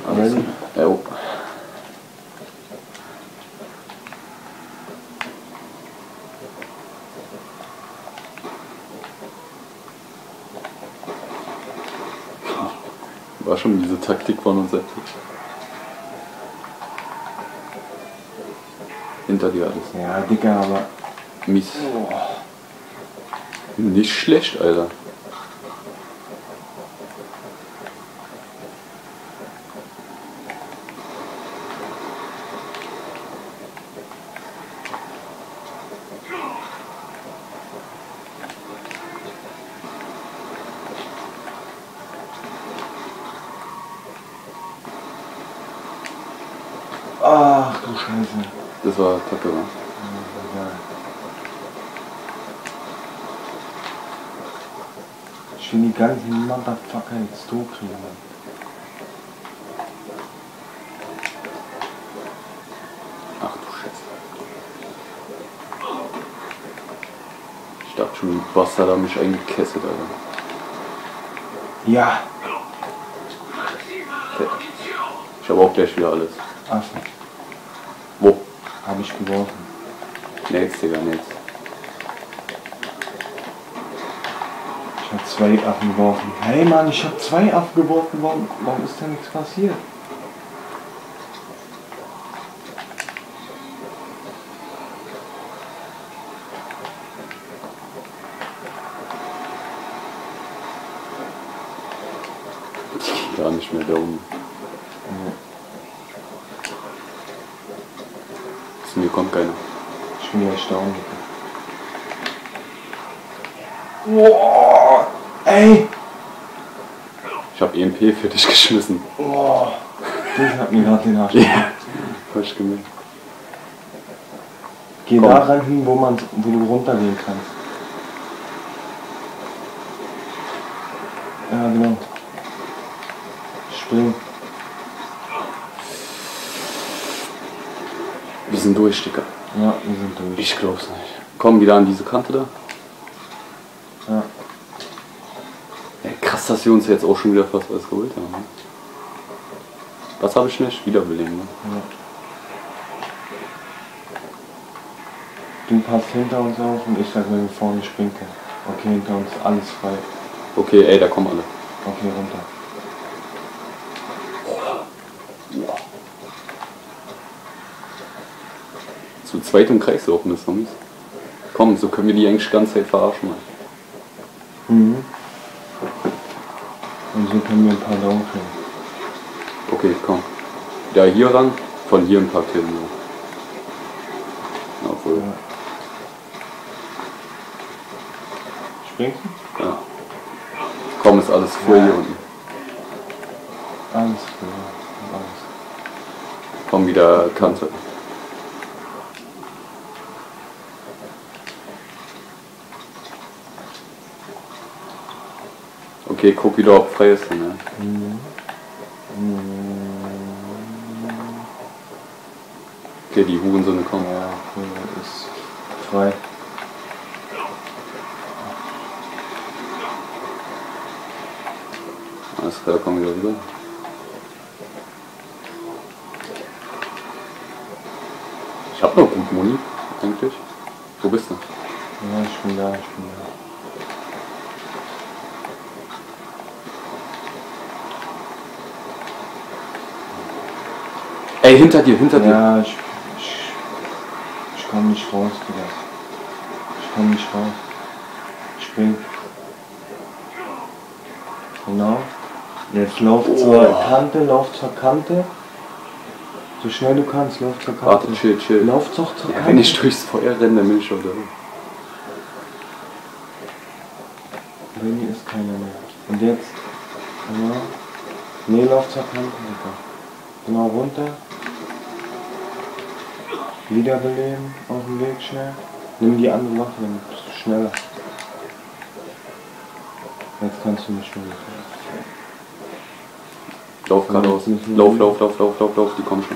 Alles. Jo. War schon diese Taktik von uns. Hinter dir alles. Ja, Dicker, aber... Mies. Oh. Nicht schlecht, Alter. Ach du Scheiße. Das war kacke, wa? Ja. Ich will die ganzen Motherfucker jetzt hochkriegen. Ach du Scheiße. Ich dachte schon, die Bastard haben mich eingekesselt, Alter. Ja. Okay. Ich habe auch gleich wieder alles. Affen. Wo? Habe ich geworfen. Nichts, Digga, nichts. Ich habe 2 Affen geworfen. Hey Mann, ich habe 2 Affen geworfen. Warum ist denn nichts passiert? Ich gehe gar nicht mehr da oben. Zu mir kommt keiner. Ich bin ja erstaunt. Boah, ey! Ich habe EMP für dich geschmissen. Boah, das hat mir gerade den Arsch. Ja, hab ich gemerkt. Geh Komm. da rein hin, wo du runtergehen kannst. Ja, genau. Spring. Wir sind durch, Digga. Ja, wir sind durch. Ich glaub's nicht. Komm wieder an diese Kante da. Ja. Ey, krass, dass wir uns jetzt auch schon wieder fast alles geholt haben. Ne? Was habe ich nicht? Wiederbeleben. Ne? Ja. Du passt hinter uns auf und ich sag, wenn wir vorne springen können. Okay, hinter uns alles frei. Okay, ey, da kommen alle. Okay, runter. Zu zweit im Kreis laufen ist noch mies. Komm, so können wir die eigentlich die ganze Zeit verarschen. Mann. Mhm. Und so können wir ein paar Daumen kriegen. Okay, komm. Ja, hier ran, von hier ein paar Killen. Ja. Obwohl. Ja. Springst du? Ja. Komm, ist alles voll hier unten. Alles klar. Alles. Komm wieder Kante. Okay, guck wieder, ob frei ist. Ne? Okay, die Hurensöhne kommen. Ja, okay, ist frei. Alles klar, komm wieder rüber. Ich hab noch gut Muni, eigentlich. Wo bist du? Ja, ich bin da. Ey, hinter dir. Ja, ich komm nicht raus, Digga. Ich komm nicht raus. Ich spring. Genau. Jetzt lauf zur Kante. So schnell du kannst, lauf zur Kante. Warte, chill. Lauf doch zur Ja, Kante. wenn ich durchs Feuer renne, dann bin ich schon da. Benny ist keiner mehr. Und jetzt? Genau. Nee, lauf zur Kante, Digga. Genau runter. Wiederbeleben, auf dem Weg schnell. Nimm die andere Waffe, dann bist du schneller. Jetzt kannst du mich schon nicht. Lauf geradeaus. Lauf, die kommen schon.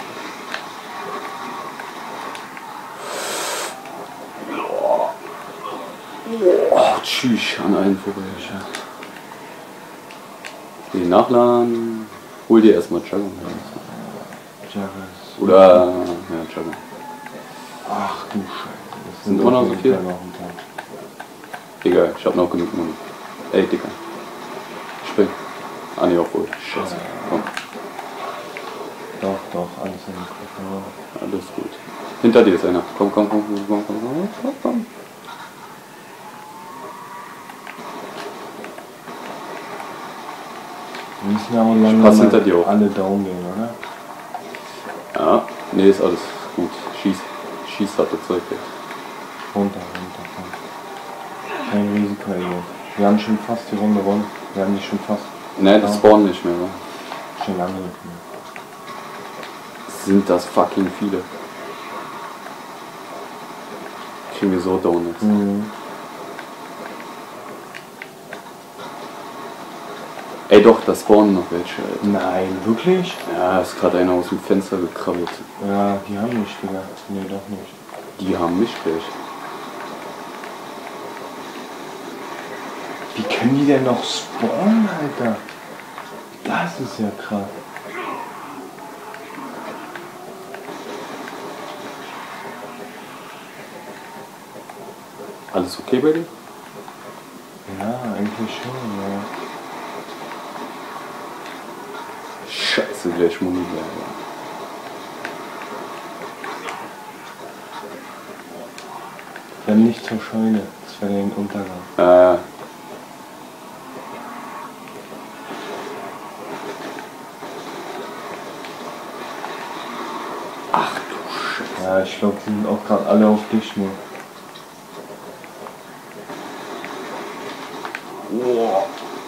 Oh, tschüss, an allen vorbei. Okay, nachladen. Hol dir erstmal Jugger. Jaggers. Oder, ja, Jugger. Ach du Scheiße. Das Sind immer noch so viel? Noch ein paar. Egal, ich hab noch genug Muni. Ey, Dicker. Spring. Ah, ne, obwohl. Scheiße. Komm. Doch, alles in den Kopf. Alles gut. Hinter dir ist einer. Komm. Wir müssen ja auch pass hinter dir langsam auch. alle down gehen, oder? Ja, nee, ist alles gut. Schieß hat das Zeug weg. Runter, komm. Kein Risiko, ey. Wir haben schon fast die Runde rum. Wir haben die schon fast. Ne, das spawnen nicht mehr, wa? Schon lange nicht mehr. Sind das fucking viele. Kriegen wir so Donuts. Ey doch, da spawnen noch welche, Alter. Nein, wirklich? Ja, ist gerade einer aus dem Fenster gekrabbelt. Ja, die haben mich, Digga. Nee, doch nicht. Die haben mich gleich. Wie können die denn noch spawnen, Alter? Das ist ja krass. Alles okay bei dir? Ja, eigentlich schon, ja. Scheiße, gleich Muni leer. Dann nicht zur Scheune, das wäre ein Untergang. Ach du Scheiße. Ja, ich glaube, die sind auch gerade alle auf dich nur. Wow.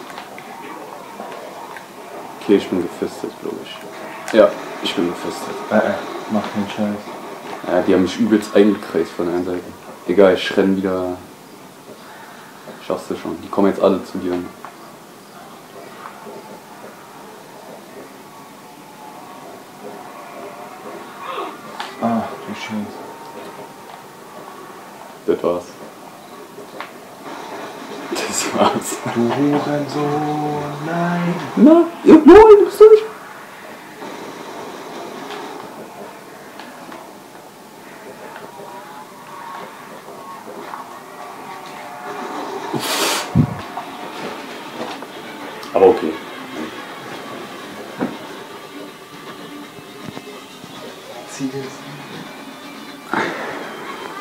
Okay, ich bin gefestet, glaube ich. Ja, ich bin gefestet. Mach keinen Scheiß. Ja, die haben mich übelst eingekreist von der einen Seite. Egal, ich renn wieder. Schaffst du schon. Die kommen jetzt alle zu dir. Ach du Scheiße. Das war's. Das war's. Du Hurensohn, nein. Na, ja, nein, was soll ich? Aber okay.